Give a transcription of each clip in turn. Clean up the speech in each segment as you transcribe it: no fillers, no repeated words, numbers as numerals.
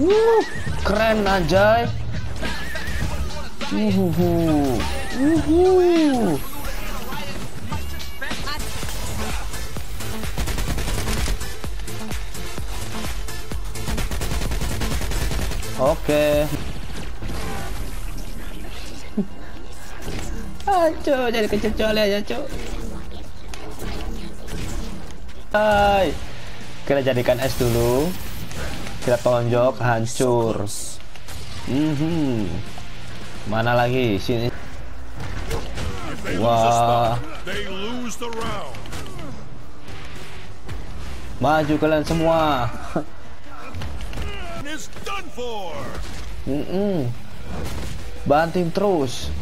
Keren anjay. Oke. Aco, jadi kecocol aja, Cok. Hai. Kita jadikan es dulu. Kita tonjok, hancur. Mana lagi? Sini. Wah. Maju kalian semua. Banting terus.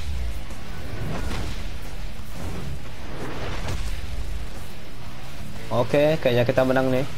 Oke, kayaknya kita menang nih.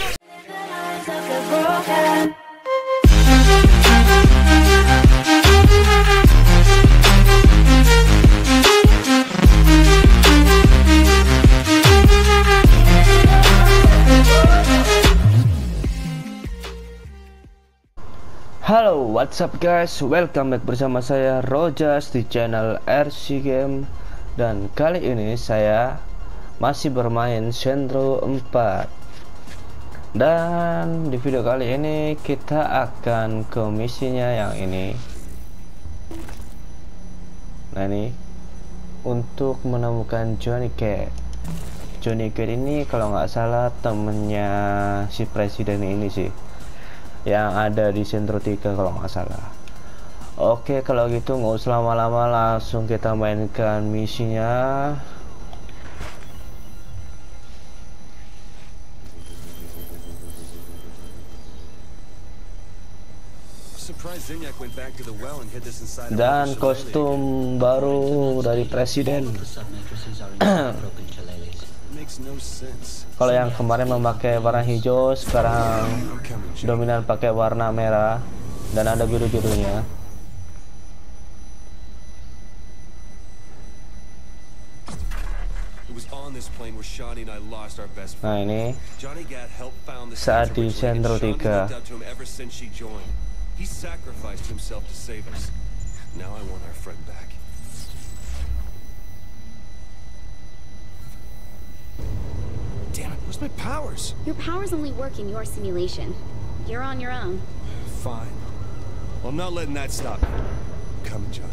Halo, what's up guys? Welcome back bersama saya Rojas di channel RC Game. Dan kali ini saya masih bermain Shenron 4. Dan di video kali ini kita akan ke misinya yang ini. Nah ini, untuk menemukan Johnny Cat. Johnny Cat ini kalau nggak salah temennya si presiden ini sih, yang ada di Shenron 3 kalau nggak salah. Oke, kalau gitu nggak usah lama-lama, langsung kita mainkan misinya. Dan kostum baru dari presiden. Kalau yang kemarin memakai warna hijau, sekarang dominan pakai warna merah dan ada biru-birunya. Nah ini saat di Shenron 3. He sacrificed himself to save us. Now I want our friend back. Damn it, where's my powers? Your powers only work in your simulation. You're on your own. Fine. Well, I'm not letting that stop me. Come, John.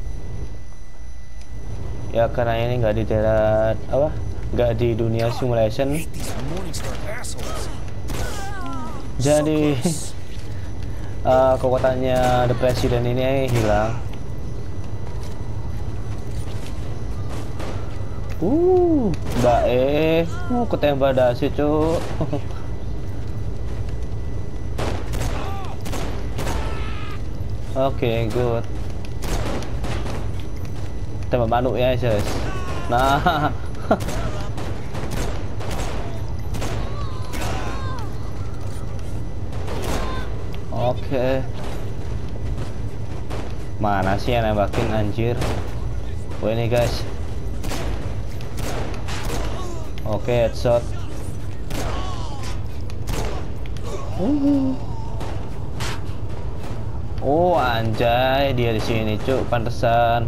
Ya karena ini nggak di darat apa? Nggak di dunia simulation. Jadi kekuatannya The President ini hilang. Mbak ketembak dasi, Cuk. Oke, good. Tembak manuk ya, guys. Nah. Oke. Mana sih yang nembakin anjir? Oh ini guys. Oke, headshot. Oh anjay, dia di sini, Cuk. Pantesan.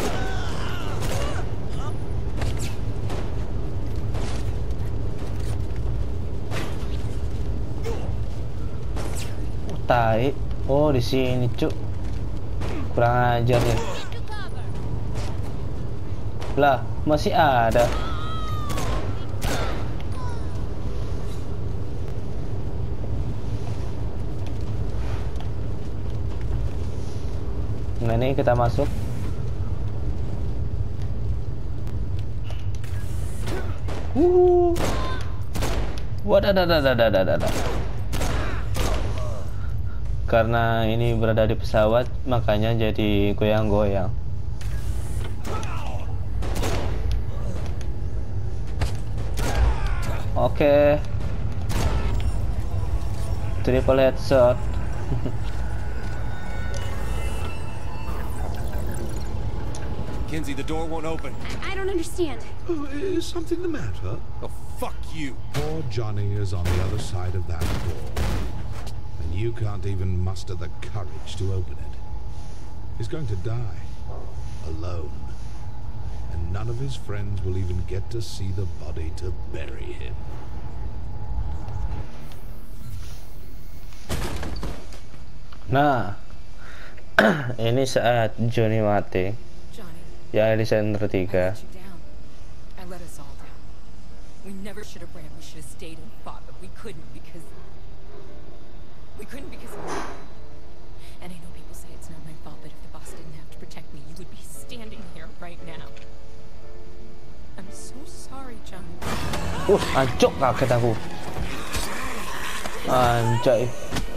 Tai. Oh di sini, Cuk. Kurang ajar nih. Lah, masih ada. Nah ini kita masuk. Wadah. Karena ini berada di pesawat, makanya jadi goyang-goyang. Oke. Triple headshot. Kinsey, the door won't open. I don't understand. Oh, is something the matter? Oh, fuck you. Poor Johnny is on the other side of that door. And You can't even muster the courage to open it. He's going to die. Alone. And none of his friends will even get to see the body to bury him. Nah, ini saat Johnny mati. Johnny, Ya, Alexander I 3. let you down. I let us all down. We never should have ran. We should have stayed and fought, but we couldn't because of you. And I know people say it's not my fault, but if the boss didn't have to protect me, you would be standing here right now. I'm so sorry, Johnny. Ancok, kaget aku. Anjay.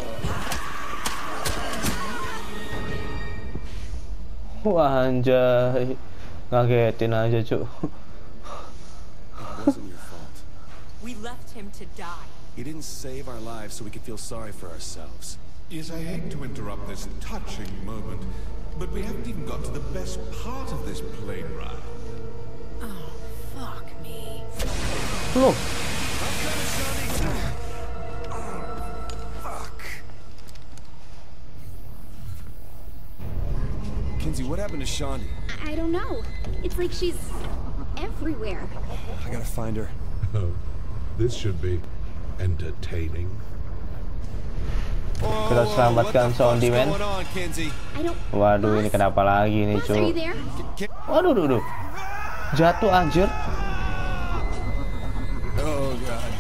Wah, anjay. Ngagetin aja, Cuk. It wasn't your fault. We left him to die. He didn't save our lives so we could feel sorry for ourselves. Yes, I hate to interrupt this touching moment, but we haven't even got to the best part of this plane ride. Oh, fuck me. Loh, Kinsey, what happened to Shaundi? I don't know. It's like she's everywhere. I gotta find her. Oh, this should be entertaining. kita selamatkan Shaundi, men. What's going on, Kinsey? I don't. Waduh, ini kenapa lagi nih, Boss, are you Cuk? there? Waduh, duh. Jatuh, anjir. Oh God.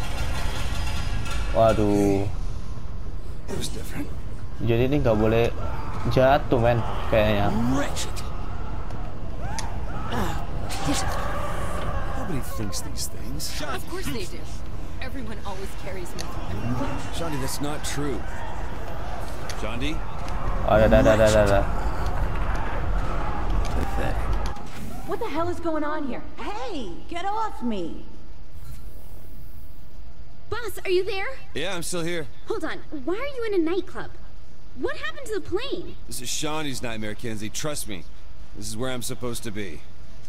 Waduh. It was different. Jadi ini nggak boleh jatuh, men, kayaknya. Wretched. Nobody thinks these things. Of course they do. Everyone always carries me. Shaundi, that's not true. Shaundi? Oh, ada. What the hell is going on here? Hey, get off me! Boss, are you there? Yeah, I'm still here. Hold on. Why are you in a nightclub? What happened to the plane? This is Shaundi's nightmare, Kinsey. Trust me. This is where I'm supposed to be.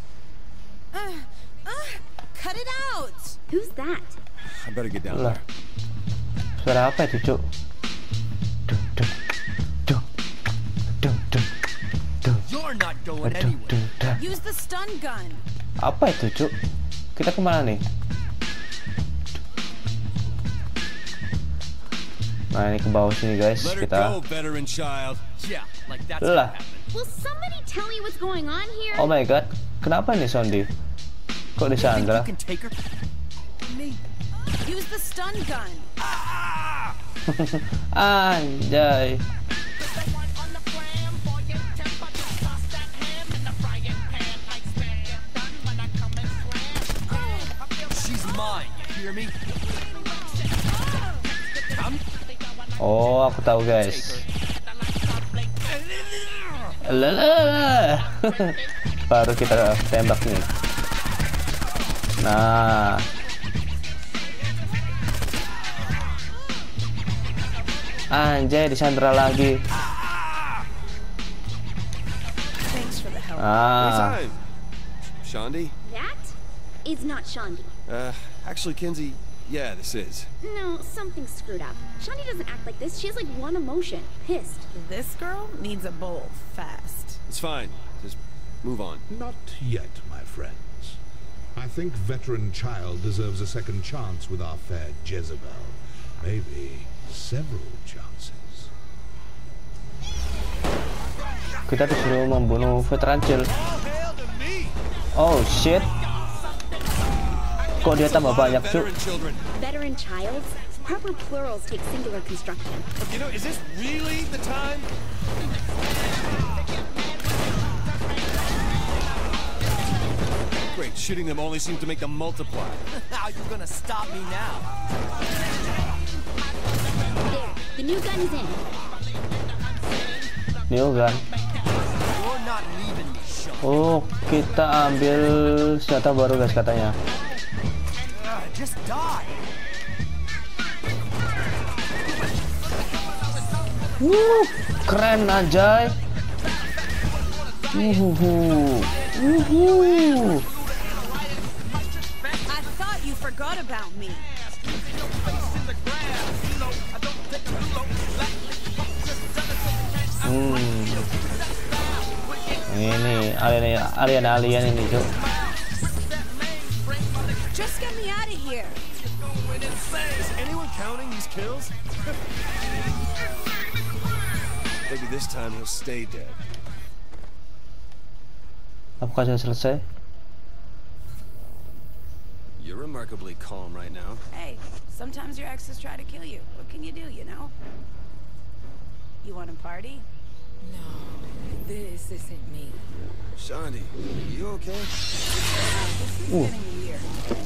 Cut it out! Who's that? I better get down Lah. there. Suara apa itu, Cuk? Dung, dung, dung, dung, dung, dung, You're not going dung, anywhere. dung, dung. Use the stun gun! Apa itu, Cuk? Kita kemana nih? Nah, ini ke bawah sini, guys. Let her Kita. go, veteran child. Yeah, like that's Lah. what happened. Will somebody tell me what's going on here? Oh my god. Kenapa nih, Shaundi? Kok You think disandra? you can take her? Me? Use the stun gun! Anjay. She's mine, you hear me? Come. Oh, aku tahu, guys. Lala. Baru kita tembak nih. Nah. Anjay, disandra lagi. Thanks for the help. Ah. Anytime. Shaundi? That is not Shaundi. Actually, Kinsey, yeah, this is. No, something's screwed up. Shaundi doesn't act like this. She has like one emotion. Pissed. This girl needs a bowl fast. It's fine. Just move on. Not yet, my friends. I think veteran child deserves a second chance with our fair Jezebel. Maybe several chances. Kita disuruh membunuh veteran child. Oh shit. Kok dia tambah banyak, Cuk? Veteran children. Veteran childs. Proper plurals take singular construction. You know, is this really the time? Great, shooting them only seems to make them multiply. How you gonna stop me now? There. The new gun is in. New gun. You're not leaving me, Sean. Oh, kita ambil senjata baru, guys, katanya. Just die. Keren, anjay. I thought you forgot about me. alien ini tuh. Just get me out of here. Is anyone counting these kills? Maybe this time he'll stay dead. Apakah sudah selesai? You're remarkably calm right now. Hey, sometimes your exes try to kill you. What can you do, you know? You want to party? No, this isn't me. Shandi, you okay? This is getting weird.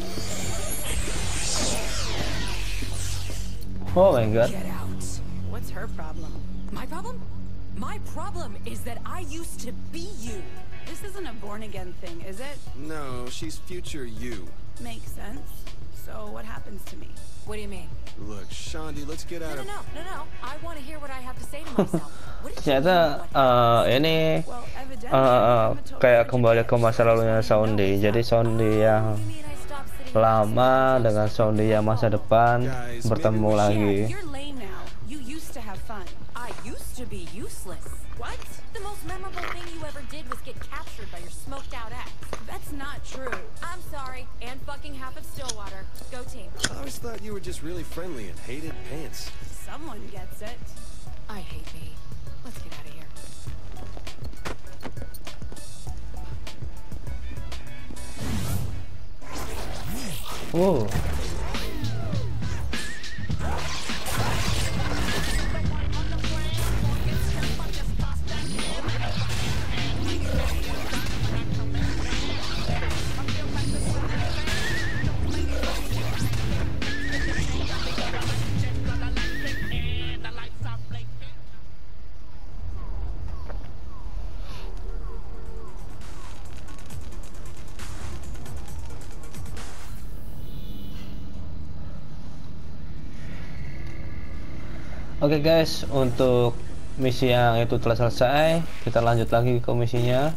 Oh my god. Get out. What's her problem? My problem? My problem is that I used to be you. This isn't a born-again thing, is it? No, she's future you. Makes sense. So what happens to me? What do you mean? Look, Shandi, let's get out of... No. I want to hear what I have to say to myself. What did you Ternyata do? ini Well, evidently, kayak kembali ke masa lalunya Sondi. Jadi Sondi yang lama dengan Sondi yang masa depan bertemu lagi. You're lame now. You used to have fun. I used to be useless. What? The most memorable thing you ever did was get captured by your smoked out ex. That's not true. I'm sorry, and fucking half of Stillwater. Go team. I always thought you were just really friendly and hated pants. Someone gets it. I hate me. Let's get out of here. Wow. Oke guys, untuk misi yang itu telah selesai. Kita lanjut lagi ke misinya.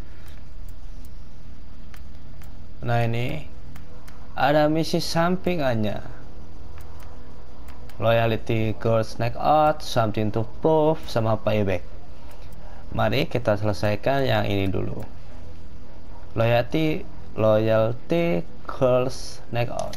Nah ini ada misi sampingannya. Loyalty Girls Night Out, Something to Prove, sama Payback. Mari kita selesaikan yang ini dulu. Loyalty Girls Night Out.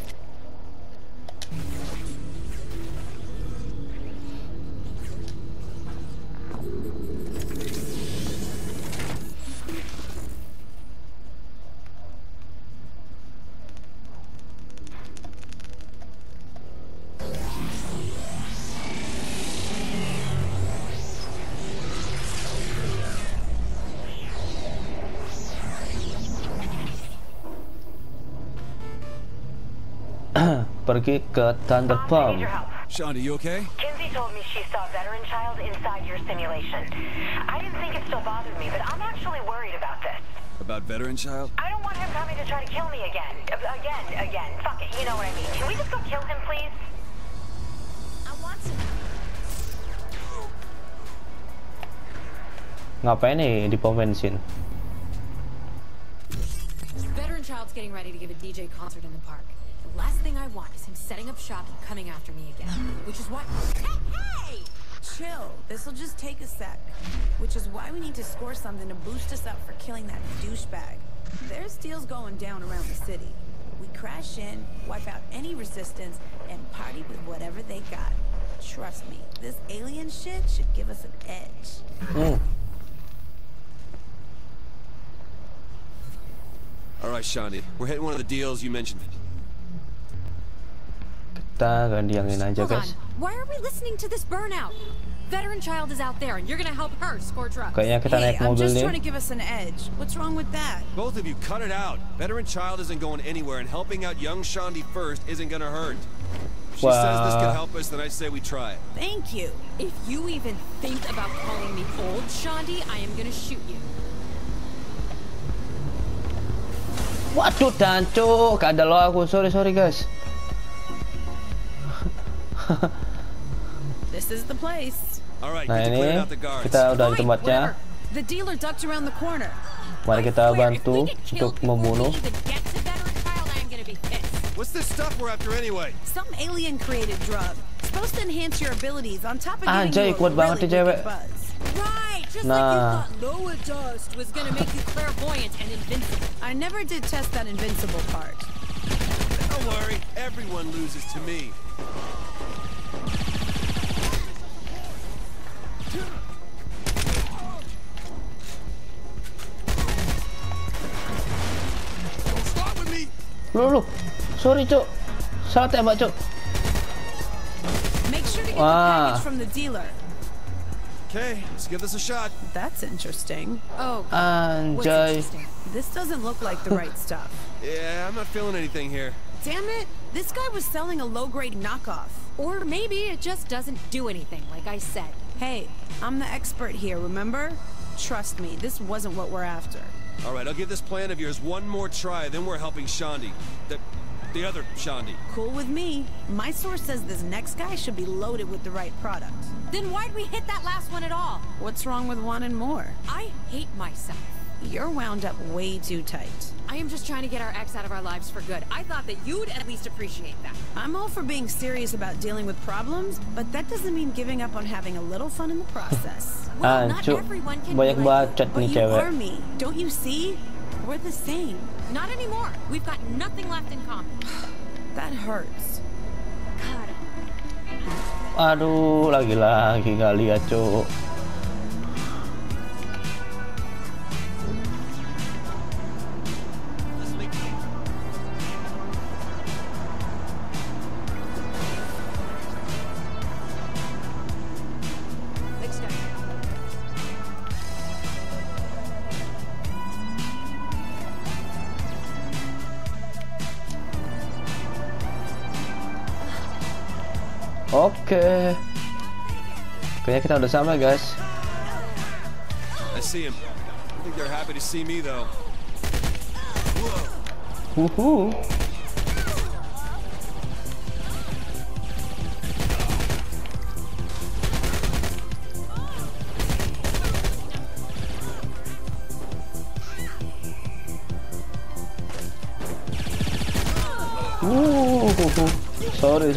Pergi ke Thunder Palm. Shandi, you okay? Kinsey told me she saw Veteran Child inside your simulation. I didn't think it still bothered me, but I'm actually worried about this. About Veteran Child? I don't want him coming to try to kill me again. Again. Fuck it, you know what I mean. Can we just go kill him, please? I want to. Ngapain nih di pom bensin? Veteran Child's getting ready to give a DJ concert in the park. The last thing I want is him setting up shop and coming after me again. Which is why... Hey! Chill. This'll just take a sec. Which is why we need to score something to boost us up for killing that douchebag. There's deals going down around the city. We crash in, wipe out any resistance, and party with whatever they got. Trust me, this alien shit should give us an edge. Alright, Shandi, we're hitting one of the deals you mentioned. Kita gantiangin aja Hold on. guys. Why are we listening to this burnout? Veteran Child is out there and you're gonna help her score drugs. Kayaknya kita Hey, naik I'm mobil just nih. trying to give us an edge. What's wrong with that? Both of you, cut it out. Veteran Child isn't going anywhere, and helping out young Shandi first isn't gonna hurt. If she says this could help us, then I say we try it. Thank you. If you even think about calling me old, Shandi, I am gonna shoot you. Waduh, danco, gak ada lo aku. Sorry guys. This is the place. Alright, Nah get to ini clear out the guards. kita udah di Fine, tempatnya. whatever. The dealer ducked around the corner. Mari kita bantu untuk membunuh. What's this stuff we're after anyway? Some alien-created drug. Supposed to enhance your abilities on top of giving Anjay, you a kuat banget really nih cewek. wicked buzz. Right, Just like you thought Loa Dust was gonna make you clairvoyant and invincible. I never did test that invincible part. Don't worry, everyone loses to me. Don't start with me. Loh, sorry cuk, salah tembak cuk. Make sure to get the package from the dealer. Okay, let's give this a shot. That's interesting. Oh, what's Anjay. interesting? This doesn't look like the right stuff. Yeah, I'm not feeling anything here. Damn it! This guy was selling a low-grade knockoff. Or maybe it just doesn't do anything, like I said. Hey, I'm the expert here, remember? Trust me, this wasn't what we're after. All right, I'll give this plan of yours one more try, then we're helping Shaundi. The other Shaundi. Cool with me. My source says this next guy should be loaded with the right product. Then why'd we hit that last one at all? What's wrong with wanting more? I hate myself. You're wound up way too tight. I am just trying to get our ex out of our lives for good. I thought that you'd at least appreciate that. I'm all for being serious about dealing with problems, but that doesn't mean giving up on having a little fun in the process. Well, not everyone can banyak be like bacot But nih you cewek. are me. Don't you see? We're the same. Not anymore. We've got nothing left in common. That hurts. Aduh, lagi-lagi nggak lihat cuk. Oke. Kayaknya kita udah sampai, guys. I see him. I think they're happy to see me, though. Wuhu. Sorry.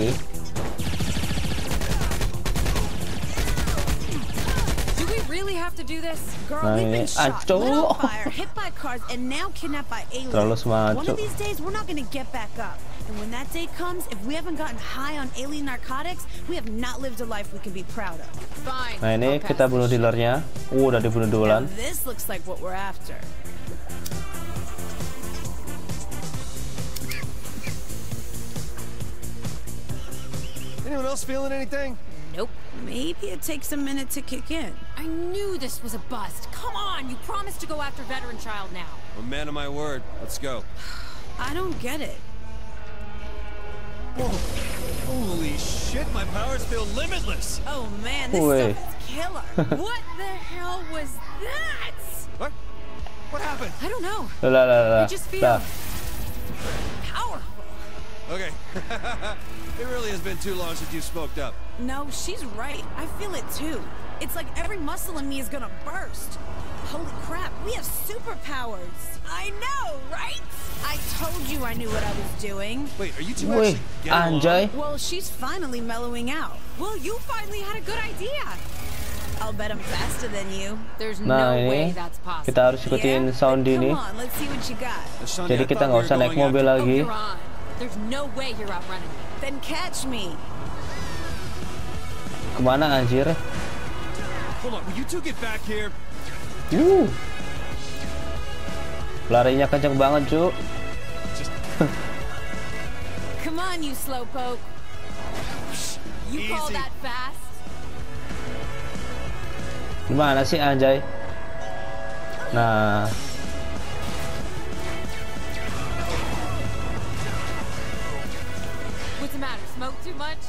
Do we really have to do this? Girl, Nah, we've ini been shot, ancur. lit on fire, hit by cars, and now kidnapped by aliens. Terlalu semangat, One Cuk. of these days, we're not gonna get back up. And when that day comes, if we haven't gotten high on alien narcotics, we have not lived a life we can be proud of. Fine. Nah, ini I'll kita pass. bunuh dealernya. Udah dibunuh Now duluan. this looks like what we're after. Anyone else feeling anything? Nope. Maybe it takes a minute to kick in. I knew this was a bust. Come on, you promised to go after Veteran Child now. I'm a man of my word. Let's go. I don't get it. Whoa. Holy shit, my powers feel limitless. Oh man, this Wait. stuff is killer. What the hell was that? What? What happened? I don't know. Lah. I just feel Dah. powerful. Okay. It really has been too long since you smoked up. No, she's right. I feel it too. It's like every muscle in me is gonna burst. Holy crap, we have superpowers. I know, right? I told you I knew what I was doing. Wait, are you two Wih, actually getting anjay. along? Well, she's finally mellowing out. Well, you finally had a good idea. I'll bet I'm faster than you. There's Nah, no way ini that's possible. kita harus ikutin sound Then ini. come on, let's see what you got. Shaundi, Jadi I kita thought nggak we usah were naik going mobil after- lagi. Oh, you're on. There's no way you're outrunning me. Then catch me. Kemana anjir? Hold on, will you two get back here? Larinya kenceng banget, Cuk. Come on, you slowpoke. You call Easy. that fast? Gimana sih anjay? Nah, What's the matter? Smoke too much?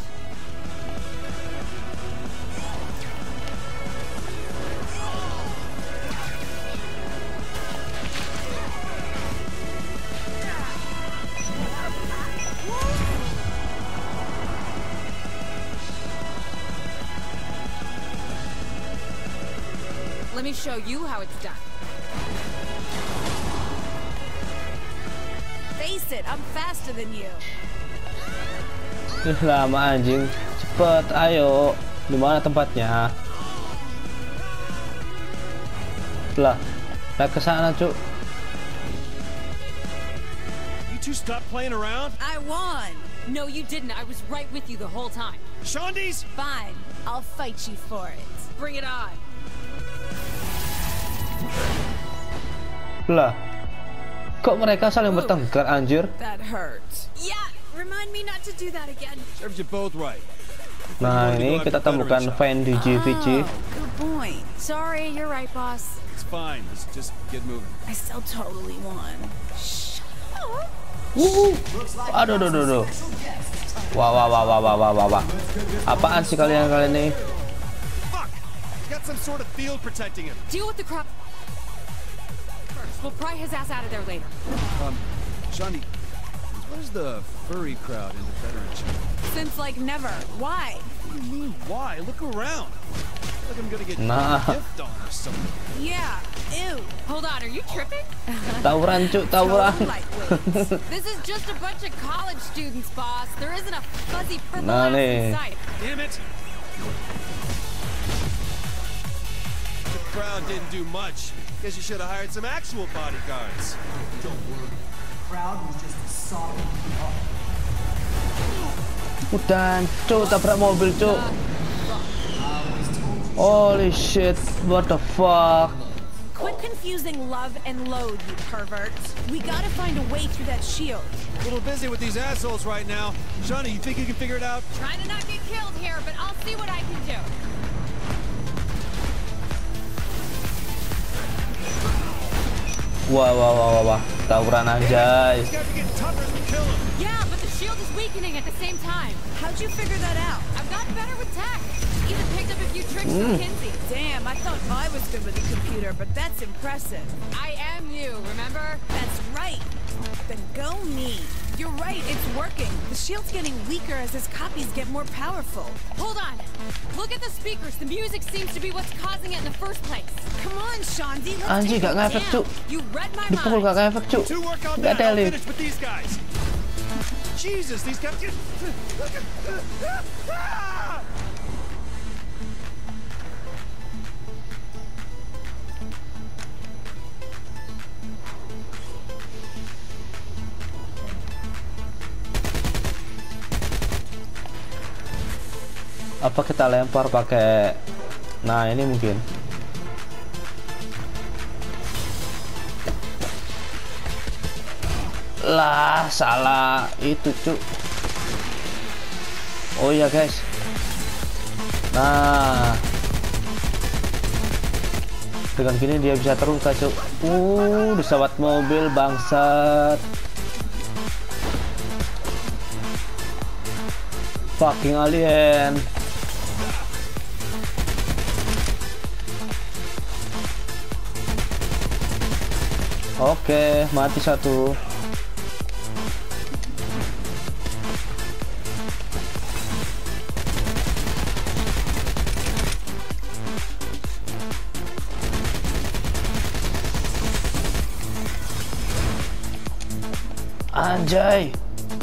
Let me show you how it's done. Face it, I'm faster than you. lama anjing. Cepet, ayo. Di mana tempatnya? Lah, naik ke sana, Cuk. You two stop playing around? I won. No, you didn't. I was right with you the whole time. Shondi's? Fine. I'll fight you for it. Bring it on. Lah, kok mereka saling bertengkar, anjir? That hurts. Yeah, remind me not to do that again. Serves you both right. Nah, ini kita temukan fan di GVG. Good point. Sorry, you're right, boss. It's fine. Let's just get moving. I still totally won. Aduh, aduh. Wah. Apaan sih kalian ini? Fuck! He's got some sort of field protecting him. Deal with the crap first. We'll pry his ass out of there later. Shondi, what is the furry crowd into veteran child? Since like never. Why? What do you mean, why? Look around. I feel like I'm gonna get Nah. gift on or something. Yeah. Ew. Hold on, are you tripping? Tawuran, Cuk, tawuran. This is just a bunch of college students, boss. There isn't a fuzzy purple Nah, ass nih. inside. Damn it! The crowd didn't do much. Guess you should have hired some actual bodyguards. Don't worry. The crowd was just a solid up. Udah, Cuk, tabrak mobil, Cuk. Holy shit, what the fuck? Quit confusing love and load, you perverts. We gotta find a way through that shield. A little busy with these assholes right now. Shondi, you think you can figure it out? Trying to not get killed here, but I'll see what I can do. Wah. Tawuran anjay. These guys are getting tougher as we kill them. Yeah, but the shield is weakening at the same time. How'd you figure that out? I've gotten better with tech. Even picked up a few tricks from Kinsey. Damn, I thought I was good with the computer, but that's impressive. I am you, remember? That's right. Then go me. You're right, it's working. The shield's getting weaker as his copies get more powerful. Hold on. Look at the speakers. The music seems to be what's causing it in the first place. Come on, Shondi, let's Anjir, take gak a ngefek, Cuk. You read my Dipukul mind. gak ngefek, Cuk. Two work on Gak that. I'll teli. finish with these guys. Jesus, these guys. Apa kita lempar pakai? Nah, ini mungkin. Lah, salah itu, Cuk. Oh iya, guys. Nah, dengan gini dia bisa terluka, Cuk. Disawat mobil bangsat. Fucking alien. Oke, mati satu. Anjay.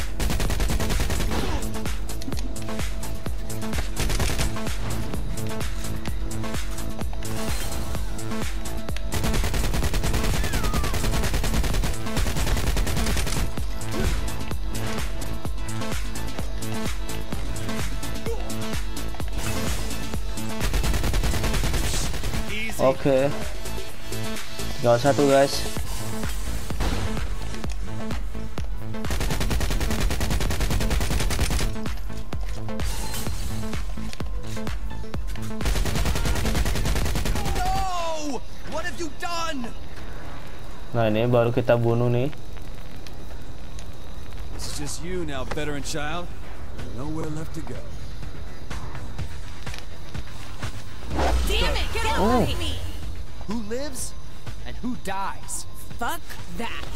Oke. Tinggal satu, guys. No! What have you done? Nah, ini baru kita bunuh nih. It's just you now, veteran child. Nowhere left to go. Damn it! Get Oh. away! Me. Who lives and who dies? Fuck that.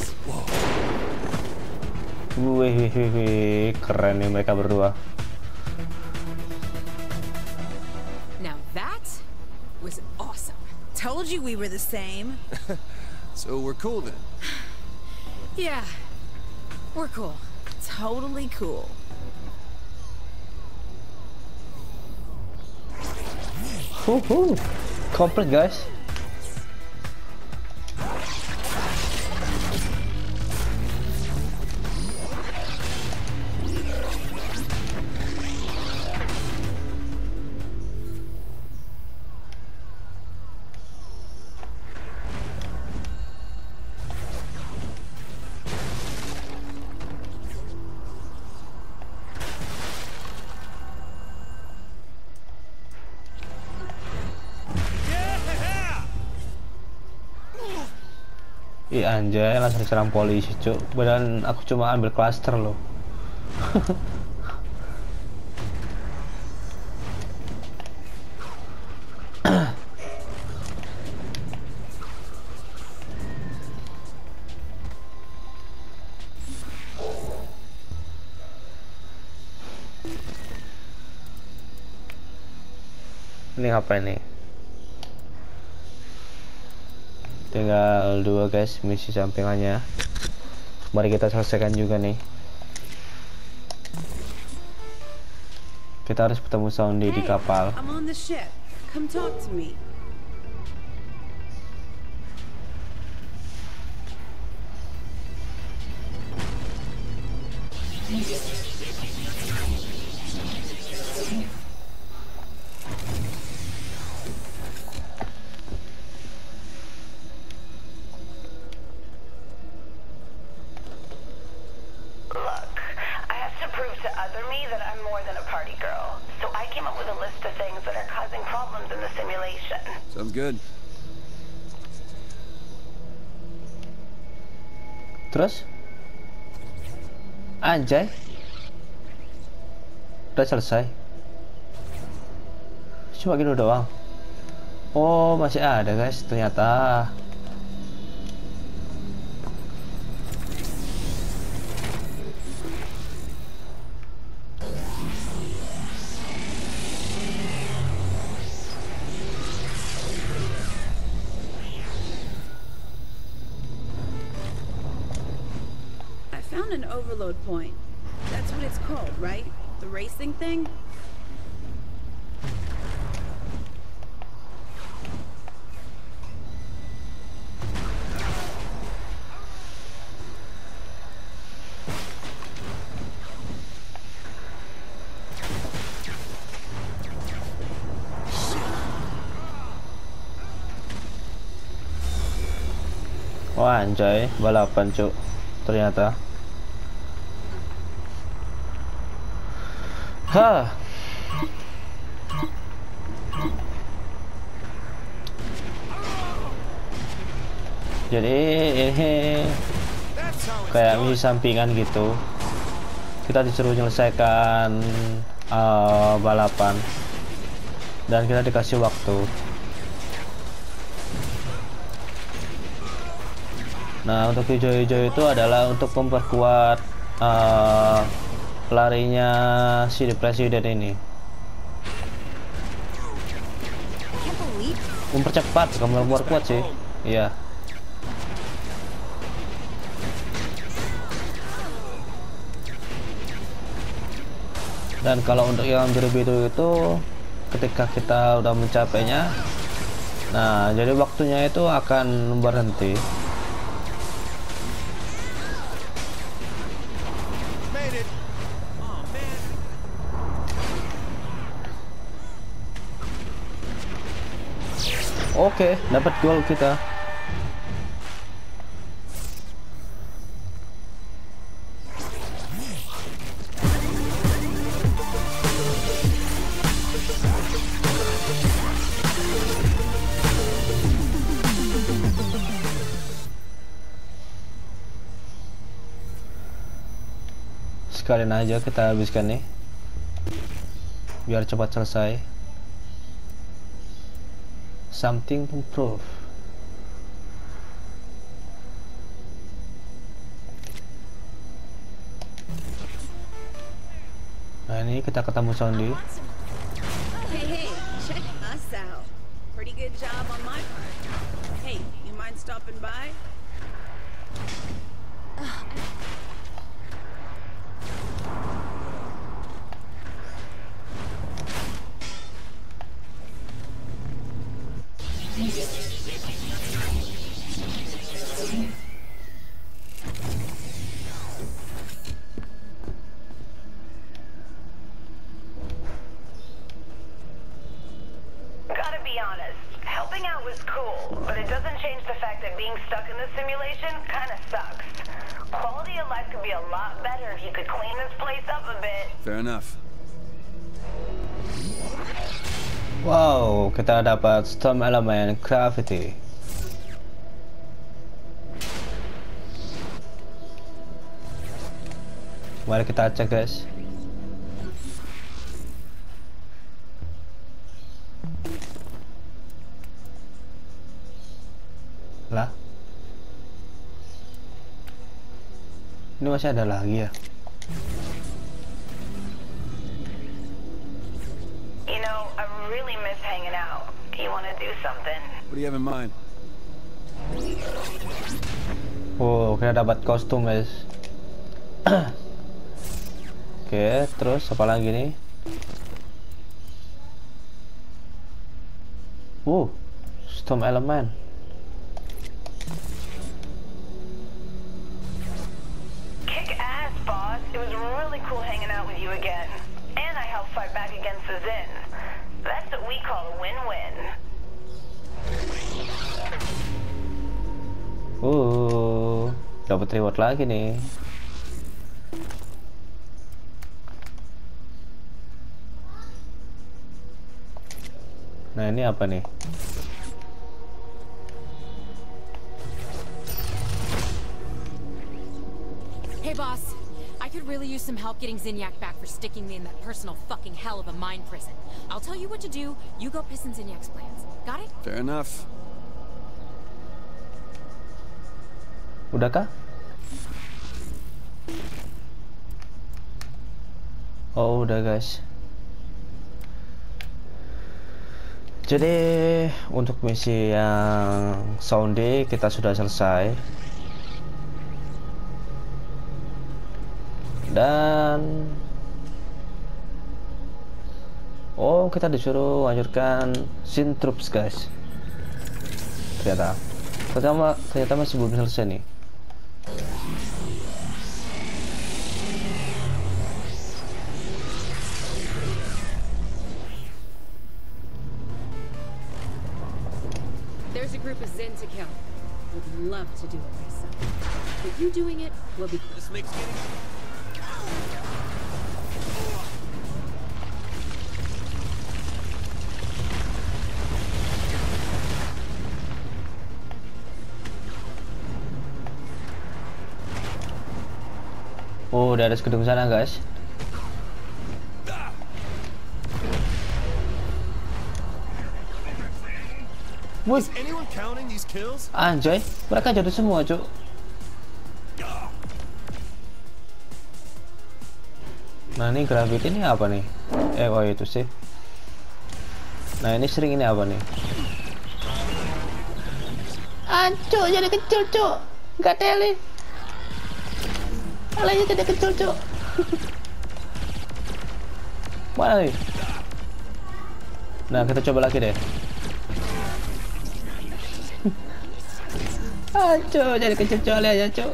Wih, keren nih mereka berdua. Now that was awesome. Told you we were the same. So we're cool then. Yeah, we're cool. Totally cool. Komplit, guys. Ih anjay, langsung diserang polisi cuk. Padahal aku cuma ambil cluster loh. Ini apa ini? Tinggal 2 guys misi sampingannya. Mari kita selesaikan juga nih. Kita harus bertemu Sondi di kapal. I'm on the ship. Come talk to me. Sounds good. Terus? Anjay. Udah selesai. Cuma gitu doang. Oh, masih ada guys ternyata. An overload point. That's what it's called, right? The racing thing? Wah anjay, balapan cuk. Ternyata. Hah. Jadi ini kayak misi sampingan gitu. Kita disuruh menyelesaikan balapan dan kita dikasih waktu. Nah, untuk hijau-hijau itu adalah untuk memperkuat larinya si presiden ini. Mempercepat, bukan memperkuat sih. Iya. Dan kalau untuk yang biru-biru itu ketika kita udah mencapainya, nah jadi waktunya itu akan berhenti. Oke, dapat gol kita. Sekalian aja kita habiskan nih, biar cepat selesai. Something to prove. Nah ini kita ketemu Sondi. Hey, check us out. Pretty good job on my part. Hey, you mind stopping by? Gotta be honest, helping out was cool, but it doesn't change the fact that being stuck in the simulation kinda sucks. Quality of life could be a lot better if you could clean this place up a bit. Fair enough. Wow, kita dapat storm element gravity. Mari kita cek guys. Lah, ini masih ada lagi ya? You know, I really miss hanging out. You want to do something? What do you have in mind? Oh, kita dapat kostum guys. Oke, terus apa lagi nih? Storm element. Kick ass, boss. It was really cool hanging out with you again. And I helped fight back against the Zin. That's what we call a win-win. Dapat reward lagi nih. Nah, ini apa nih? Hey boss, I could really use some help getting Zinyak back for sticking me in that personal fucking hell of a mine prison. I'll tell you what to do, you go piss in Zinyak's plans. Got it? Fair enough. Udahkah? Oh, udah guys. Jadi untuk misi yang Soundy kita sudah selesai. Dan kita disuruh hancurkan Zin Troops guys. Ternyata masih belum selesai nih. There's a group of Zin to kill. Would love to do it myself. But you doing it will be cool. This makes getting... Udah ada gedung sana guys. Is anyone counting these kills? Anjay, mereka jatuh semua, cuk. Nah, ini gravity ini apa nih? Oh itu sih. Nah, ini sering ini apa nih? Ancuk, jadi kecil, cuk. Enggak teli. Alanya jadi kecil, cuk. Mana nih? Nah, kita coba lagi deh. Aduh, jadi kecil aja, cuk.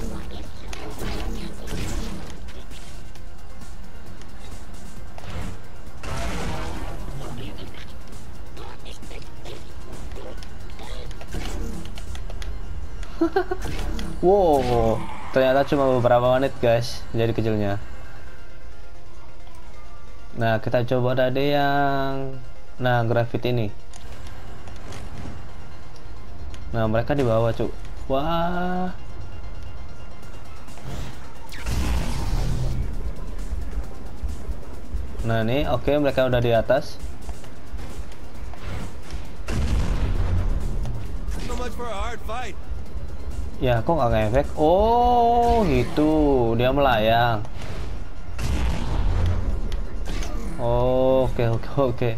Wow, ternyata cuma beberapa menit guys jadi kecilnya. Nah, kita coba tadi yang gravity ini. Nah, mereka di bawah, cuk. Wah. Nah, nih oke, mereka udah di atas. So much for a hard fight. Ya, kok nggak ngefek? Oh, gitu. Dia melayang. Oh, oke.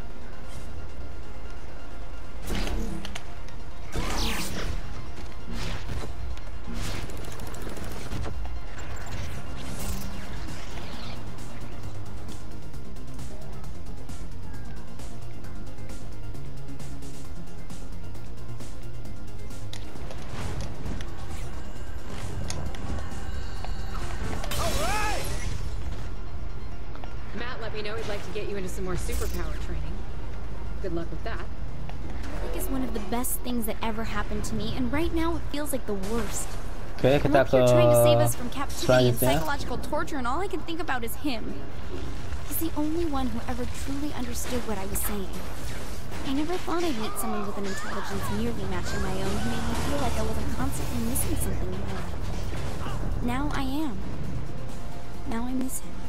Matt let me know he'd like to get you into some more superpower training. Good luck with that. It's one of the best things that ever happened to me, and right now it feels like the worst. Oke, kita I'm ke up here trying to save us from captivity and selanjutnya. psychological torture, and all I can think about is him. He's the only one who ever truly understood what I was saying. I never thought I'd meet someone with an intelligence nearly matching my own who made me feel like I wasn't constantly missing something in my life. Now I am. Now I miss him.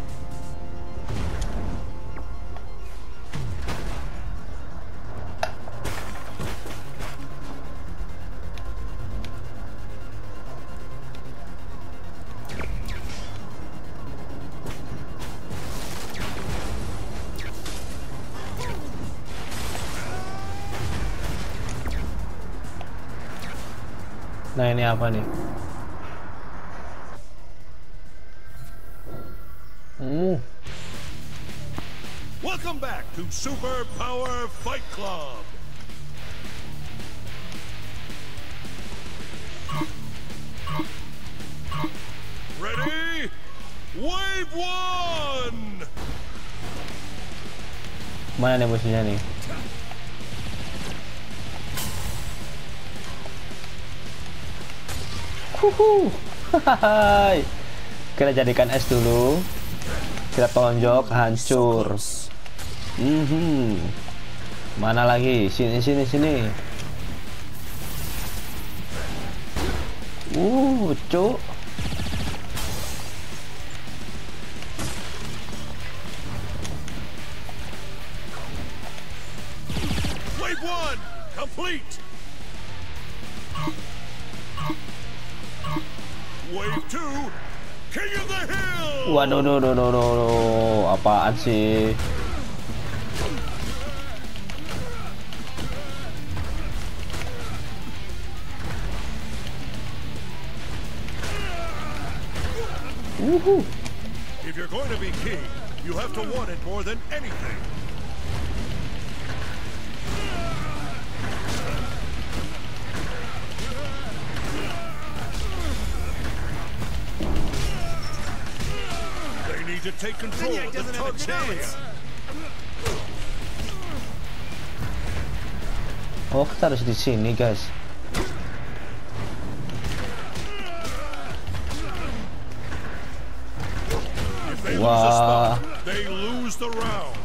Nah, ini apa nih? Welcome back to Super Power Fight Club. Ready? Wave 1! Mana nih musuhnya nih? Hai. Kita jadikan es dulu. Kita tonjok, hancur. Mana lagi? Sini. Cuk. Wave 1 complete. Wave 2, King of the Hill. Waduh, apaan sih? If you're going to be king, you have to want it more than anything. They need to take control of the Tartaria. Oh, kita harus di sini, guys. Wah. They lose the round.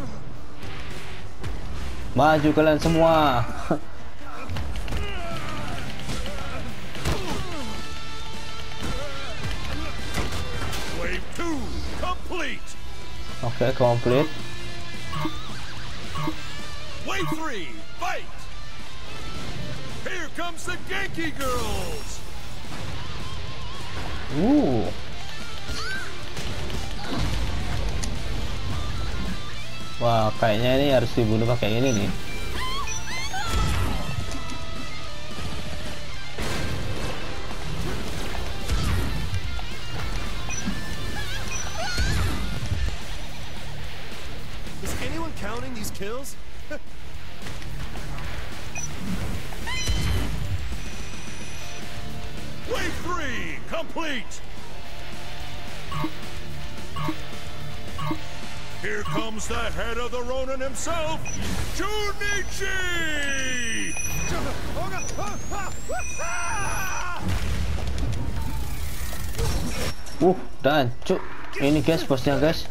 Maju kalian semua. Wave 2 complete. Oke, complete. Wave 3 fight. Here comes the Genki Girls. Wah, kayaknya ini harus dibunuh pakai ini nih. Is anyone counting these kills? Wave 3 complete. Here comes the head of the Ronin himself, Junichi! Dan cuk, ini guys bosnya guys.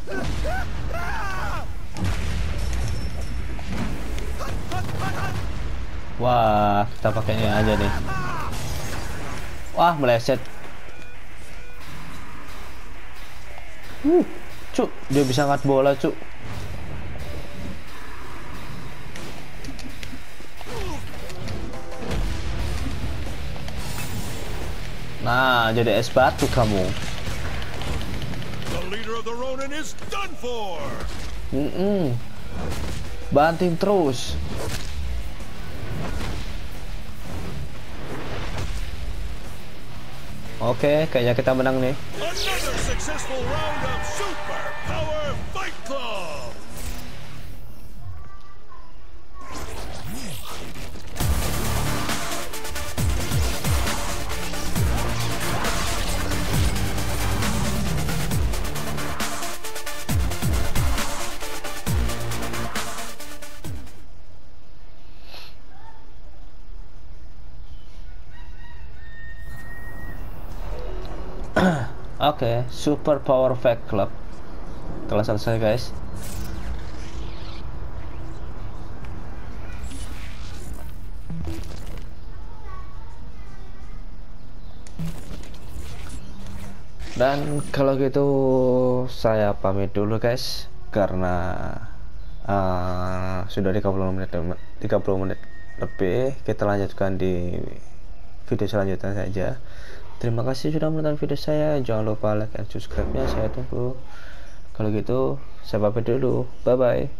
Wah, kita pakai ini aja nih. Wah, meleset. Cuk, dia bisa angkat bola, cuk. Nah, jadi es batu kamu. The leader of the Ronin is done for. Banting terus. Oke, kayaknya kita menang nih. Another successful round of Super Power Fight Club. Oke, Super Power Fight Club telah selesai guys. Dan kalau gitu saya pamit dulu guys, karena sudah 30 menit lebih. Kita lanjutkan di video selanjutnya saja. Terima kasih sudah menonton video saya. Jangan lupa like dan subscribe-nya, saya tunggu. Kalau gitu saya pamit dulu, bye bye.